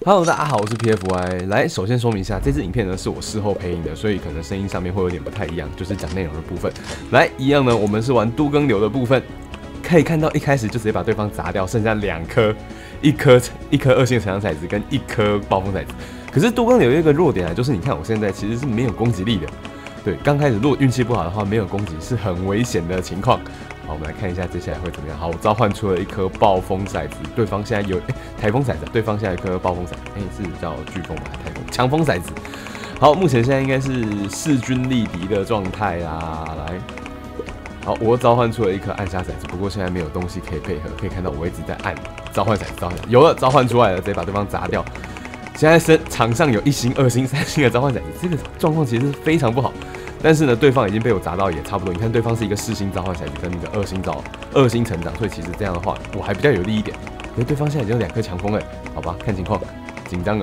Hello， 大家好，我是 PFY。来，首先说明一下，这支影片呢是我事后配音的，所以可能声音上面会有点不太一样，就是讲内容的部分。来，一样呢，我们是玩都更流的部分，可以看到一开始就直接把对方砸掉，剩下2颗，一颗恶性成长骰子跟1颗暴风骰子。可是都更流有一个弱点啊，就是你看我现在其实是没有攻击力的。对，刚开始如果运气不好的话，没有攻击是很危险的情况。好，我们来看一下接下来会怎么样。好，我召唤出了1颗暴风骰子，对方现在有台风骰子，对方现在有1颗暴风骰子，是叫飓风吧？台风强风骰子。好，目前现在应该是势均力敌的状态啦。来，好，我又召唤出了1颗暗杀骰子，不过现在没有东西可以配合，可以看到我一直在按召唤骰子，有了，召唤出来了，直接把对方砸掉。现在场上有1星、2星、3星的召唤骰子，这个状况其实非常不好。但是呢，对方已经被我砸到也差不多。你看，对方是一个4星召唤骰子跟一个2星成长，所以其实这样的话，我还比较有利一点。因为对方现在已经有2颗强风了，好吧，看情况，紧张了，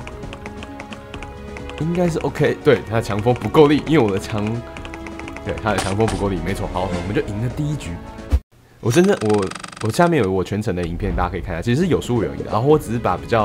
应该是 OK。对，他的强风不够力，因为我的他的强风不够力，没错。好，我们就赢了第1局。我下面有我全程的影片，大家可以看一下，其实是有输有赢的。然后我只是把比较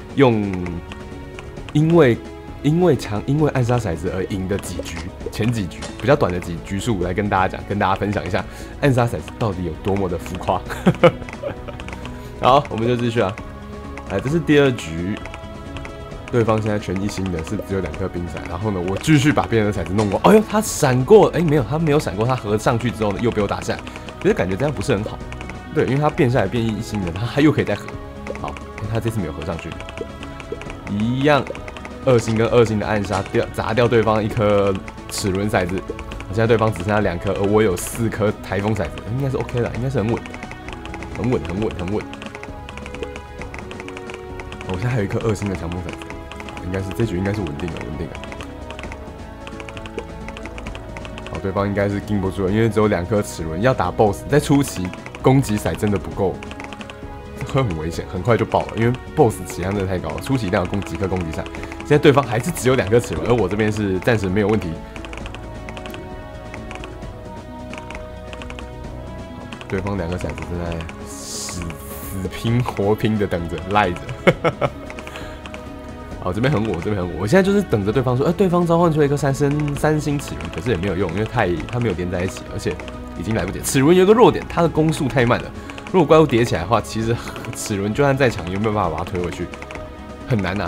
因为暗杀骰子而赢的前几局比较短的局数来跟大家讲，跟大家分享一下暗杀骰子到底有多么的浮夸。好，我们就继续啊。来，这是第2局，对方现在全1星的是只有2颗冰骰，然后呢，我继续把别人的骰子弄过。哎呦，他闪过了，没有，他没有闪过，他合上去之后呢，又被我打下来，可是感觉这样不是很好。对，因为他变下来变1星的，他又可以再合。好，他这次没有合上去，一样。2星跟2星的暗杀砸掉对方1颗齿轮骰子，现在对方只剩下2颗，而我有4颗台风骰子，应该是 OK 的，应该是很稳。我现在还有1颗2星的强风骰子，应该是这局应该是稳定的。好，对方应该是盯不住了，因为只有2颗齿轮，要打 BOSS， 在初期攻击骰真的不够。会很危险，很快就爆了，因为 BOSS 血量真的太高了，初期一定要有几颗攻击赛。现在对方还是只有2颗齿轮，而我这边是暂时没有问题。对方2颗骰子正在死拼活拼的等着赖着。好，这边很稳，我现在就是等着对方说，对方召唤出了1颗3星齿轮，可是也没有用，因为它没有连在一起，而且已经来不及。齿轮有一个弱点，它的攻速太慢了。如果怪物叠起来的话，其实齿轮就算再强，也没有办法把它推回去，很难。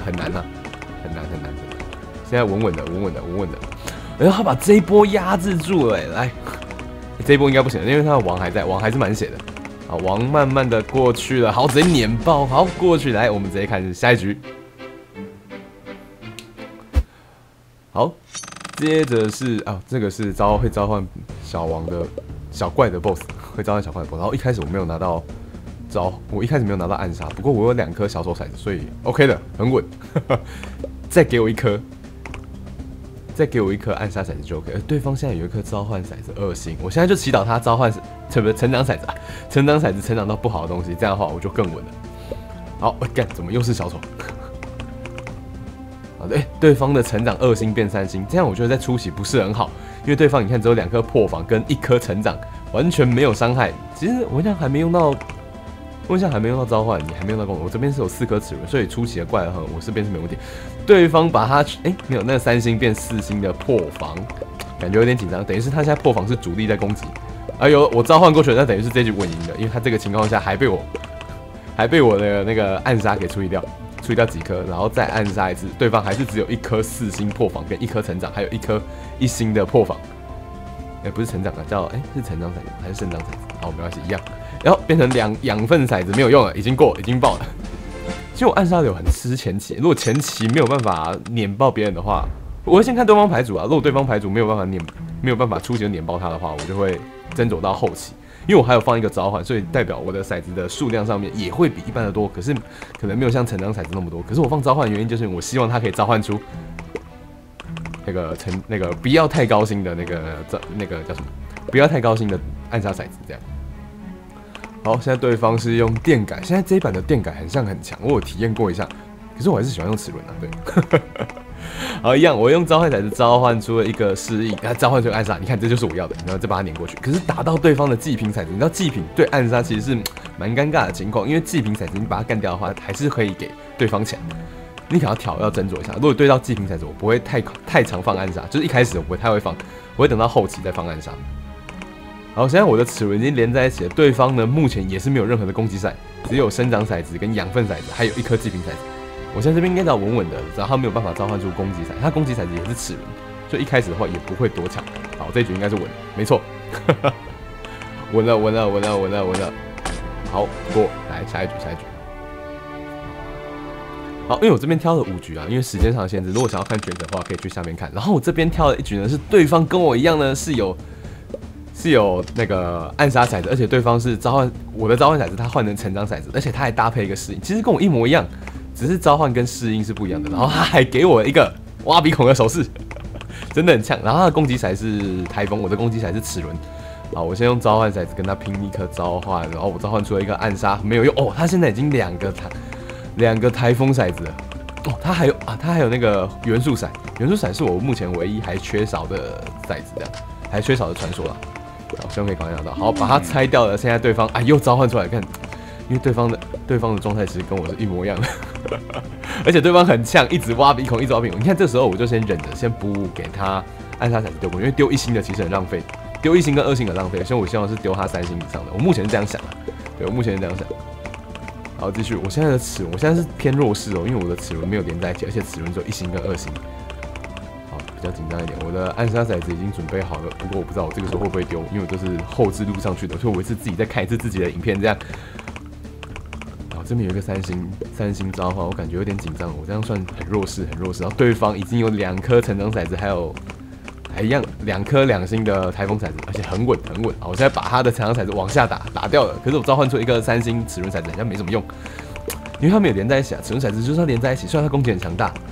现在稳稳的。然后他把这一波压制住了，来，这一波应该不行，因为他的王还在，王还是满血的。好，王慢慢的过去了，好，直接碾爆，好，过去，来，我们直接看下一局。好，接着是这个是会召唤小怪的 BOSS。会召唤小怪的 BOSS， 然后一开始我没有拿到我一开始没有拿到暗杀，不过我有2颗小手骰子，所以 OK 的，很稳。再给我1颗暗杀骰子就 OK。对方现在有1颗召唤骰子2星，我现在就祈祷他召唤成长骰子啊，成长骰子成长到不好的东西，这样的话我就更稳了。好，干，怎么又是小丑？好的，对方的成长2星变3星，这样我觉得在初期不是很好，因为对方你看只有2颗破防跟1颗成长。完全没有伤害，其实我还没用到召唤，你还没用到攻击。我这边是有4颗齿轮，所以初期的怪我这边是没问题。对方把他没有那个3星变4星的破防，感觉有点紧张。等于是他现在破防是主力在攻击。我召唤过去了，那等于是这局稳赢的，因为他这个情况下还被我的那个暗杀给处理掉几颗，然后再暗杀一次，对方还是只有1颗4星破防跟1颗成长，还有1颗1星的破防。不是成长的，是成长骰子还是生长骰子？好，没关系，一样。然后变成养分骰子没有用了，已经爆了。其实我暗杀流很吃前期，如果前期没有办法碾爆别人的话，我会先看对方牌组啊。如果对方牌组没有办法初期就碾爆他的话，我就会斟酌到后期。因为我还有放一个召唤，所以代表我的骰子的数量上面也会比一般的多，可是可能没有像成长骰子那么多。可是我放召唤的原因就是我希望它可以召唤出。那个不要太高星的那个叫什么？不要太高星的暗杀骰子这样。好，现在对方是用电改，现在这一版的电改很强，我有体验过一下，可是我还是喜欢用齿轮啊。对， 好，一样，我用召唤骰子召唤出了一个适应，召唤出暗杀，你看这就是我要的，然后再把它碾过去。可是打到对方的祭品骰子，你知道祭品对暗杀其实是蛮尴尬的情况，因为祭品骰子你把它干掉的话，还是可以给对方钱。你可能要斟酌一下，如果对到祭品骰子，我不会太常放暗杀，就是一开始我不太会放，我会等到后期再放暗杀。好，现在我的齿轮已经连在一起了，对方呢目前也是没有任何的攻击骰，只有生长骰子跟养分骰子，还有一颗祭品骰子。我现在这边应该找稳稳的，只要他没有办法召唤出攻击骰，他攻击骰子也是齿轮，所以一开始的话也不会多强。好，这一局应该是稳，没错，稳了。好，过来下一局。好，因为我这边挑了5局啊，因为时间上的限制，如果想要看全程的话，可以去下面看。然后我这边挑了1局呢，是对方跟我一样呢，是有那个暗杀骰子，而且对方是我的召唤骰子，他换成成长骰子，而且他还搭配一个适应，其实跟我一模一样，只是召唤跟适应是不一样的。然后他还给我一个挖鼻孔的手势，真的很呛。然后他的攻击骰是台风，我的攻击骰是齿轮。好，我先用召唤骰子跟他拼一颗召唤，然后我召唤出了一个暗杀，没有用哦。他现在已经2个台风骰子了哦，他还有那个元素骰，元素骰是我目前唯一还缺少的骰子，这样还缺少的传说啦。好，希望可以赶快拿到。好，把它拆掉了。现在对方又召唤出来，看，因为对方的状态其实跟我是一模一样的，而且对方很呛，一直挖鼻孔，一直挖鼻孔。你看这时候我就先忍着，先不给他暗杀骰子丢过去，因为丢1星的其实很浪费，丢1星跟2星很浪费，所以我希望是丢他3星以上的。我目前是这样想的，对，我目前是这样想。好，继续。我现在是偏弱势哦，因为我的齿轮没有连在一起，而且齿轮只有1星跟2星。好，比较紧张一点。我的暗杀骰子已经准备好了，不过我不知道我这个时候会不会丢，因为我都是后置录上去的，所以我是自己再看一次自己的影片这样。好，这边有一个3星召唤，我感觉有点紧张，我这样算很弱势。然后对方已经有2颗成长骰子，还一样2颗2星的台风骰子，而且很稳。好，我现在把他的成长骰子往下打掉了，可是我召唤出一个3星齿轮骰子，好像没什么用，因为它没有连在一起啊。齿轮骰子就是要连在一起，虽然它攻击很强大。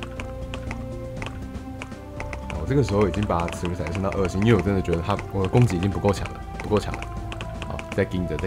我这个时候已经把齿轮骰子升到2星，因为我真的觉得我的攻击已经不够强了。好，再盯着。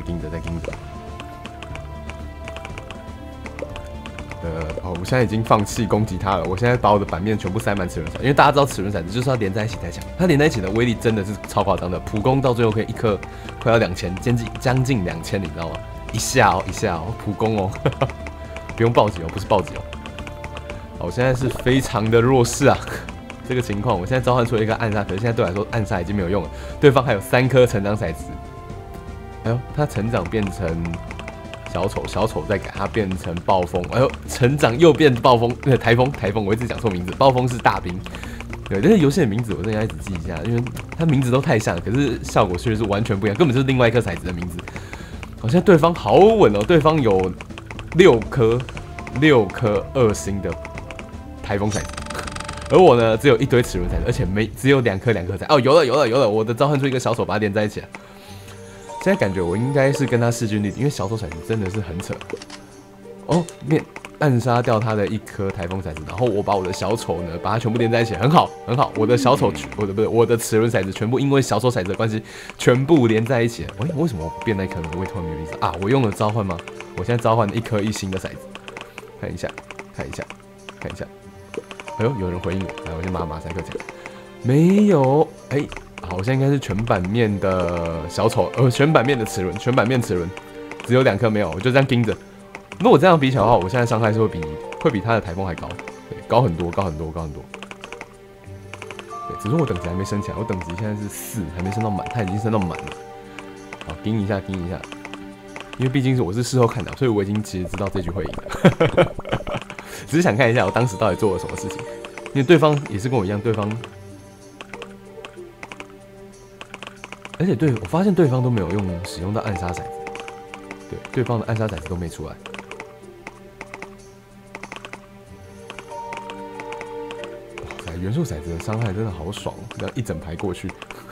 我现在已经放弃攻击它了。我现在把我的版面全部塞满齿轮骰，因为大家知道齿轮骰子就是要连在一起才强。它连在一起的威力真的是超夸张的，普攻到最后可以1颗快要2000，将近2000，你知道吗？一下哦，普攻哦，不用暴击哦，不是暴击哦。好，我现在是非常的弱势啊，这个情况，我现在召唤出了一个暗杀，可是现在对我来说暗杀已经没有用了。对方还有3颗成长骰子，他成长变成小丑再改它变成暴风，成长又变暴风，台风，我一直讲错名字，暴风是大兵。对，这些游戏的名字我真的要一直记一下，因为它名字都太像了，可是效果确实是完全不一样，根本就是另外一颗骰子的名字。好，现在对方好稳哦，对方有6颗2星的台风骰子，而我呢只有一堆齿轮骰子，而且只有2颗骰子。哦，有了，我的召唤出一个小丑把它连在一起了。现在感觉我应该是跟他势均力敌，因为小丑骰子真的是很扯。哦，暗杀掉他的1颗台风骰子，然后我把我的小丑呢，把它全部连在一起，很好。我的小丑，我的齿轮骰子全部因为小丑骰子的关系，全部连在一起了。为什么我变那颗呢？我也突然没有意思啊！我用了召唤吗？我现在召唤了1颗1星的骰子，看一下。有人回应我，来，我先把马赛克讲。没有，好，我现在应该是全版面的小丑，全版面的齿轮，只有2颗没有，我就这样盯着。如果这样比起来的话，我现在伤害是会比他的台风还高，对，高很多。对，只是我等级还没升起来，我等级现在是4，还没升到满，他已经升到满了。好，盯一下，因为毕竟我是事后看的，所以我已经其实知道这局会赢了，只是想看一下我当时到底做了什么事情，因为对方也是跟我一样，而且我发现对方都没有使用到暗杀骰子，对方的暗杀骰子都没出来。哇塞，元素骰子的伤害真的好爽，这样一整排过去。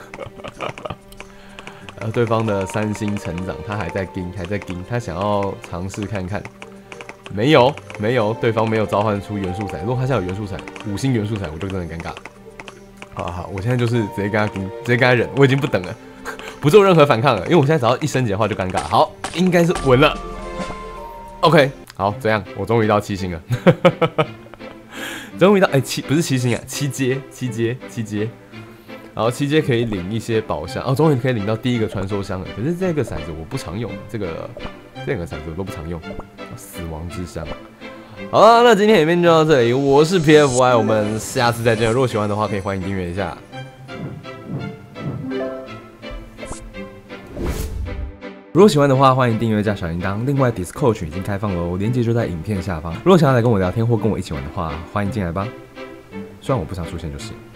对方的3星成长，他还在盯，他想要尝试看看，没有，对方没有召唤出元素骰。如果他现在有元素骰，5星元素骰，我就真的很尴尬。好，我现在就是直接跟他忍，我已经不等了，不做任何反抗了，因为我现在只要一升级的话就尴尬。好，应该是稳了。OK， 好，这样我终于到7星了。 终于到不是7星啊，7阶。然后7阶可以领一些宝箱哦，终于可以领到第1个传说箱了。可是这个骰子我不常用，这个骰子我都不常用。死亡之箱。好了，那今天影片就到这里，我是 PFY， 我们下次再见。如果喜欢的话，可以欢迎订阅一下。如果喜欢的话，欢迎订阅加小铃铛。另外 ，Discord 群已经开放了哦，链接就在影片下方。如果想要来跟我聊天或跟我一起玩的话，欢迎进来吧。虽然我不常出现就是。